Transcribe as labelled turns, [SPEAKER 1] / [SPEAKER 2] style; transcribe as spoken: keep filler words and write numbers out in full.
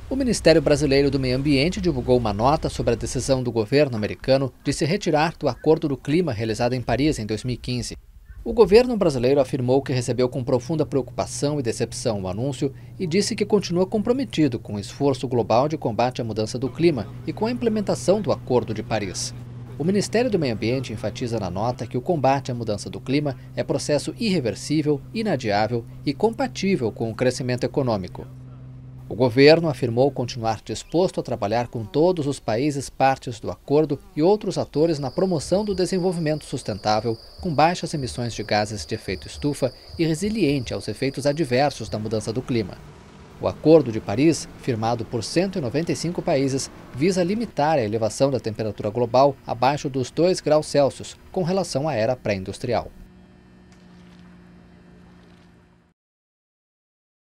[SPEAKER 1] O Ministério Brasileiro do Meio Ambiente divulgou uma nota sobre a decisão do governo americano de se retirar do Acordo do Clima realizado em Paris em dois mil e quinze. O governo brasileiro afirmou que recebeu com profunda preocupação e decepção o anúncio e disse que continua comprometido com o esforço global de combate à mudança do clima e com a implementação do Acordo de Paris. O Ministério do Meio Ambiente enfatiza na nota que o combate à mudança do clima é processo irreversível, inadiável e compatível com o crescimento econômico. O governo afirmou continuar disposto a trabalhar com todos os países partes do acordo e outros atores na promoção do desenvolvimento sustentável, com baixas emissões de gases de efeito estufa e resiliente aos efeitos adversos da mudança do clima. O Acordo de Paris, firmado por cento e noventa e cinco países, visa limitar a elevação da temperatura global abaixo dos dois graus Celsius com relação à era pré-industrial.